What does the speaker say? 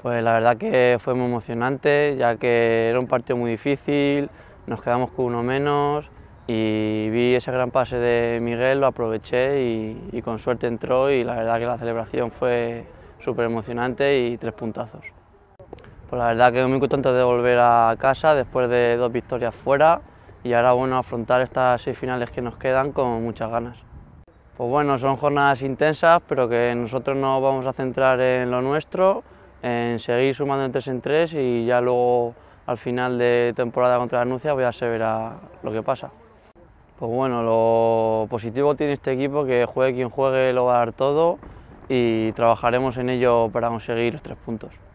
Pues la verdad que fue muy emocionante, ya que era un partido muy difícil, nos quedamos con uno menos y vi ese gran pase de Miguel, lo aproveché y con suerte entró y la verdad que la celebración fue súper emocionante y 3 puntazos. Pues la verdad que muy contento de volver a casa después de 2 victorias fuera y ahora bueno, afrontar estas 6 finales que nos quedan con muchas ganas. Pues bueno, son jornadas intensas, pero que nosotros nos vamos a centrar en lo nuestro, en seguir sumando de 3 en 3 y ya luego al final de temporada contra la Nucía pues ya se verá lo que pasa. Pues bueno, lo positivo tiene este equipo, que juegue quien juegue lo va a dar todo y trabajaremos en ello para conseguir los 3 puntos.